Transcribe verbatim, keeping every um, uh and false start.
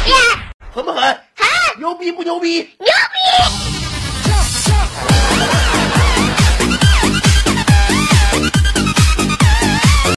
狠不狠？ 狠！ 牛逼不牛逼？ 牛逼！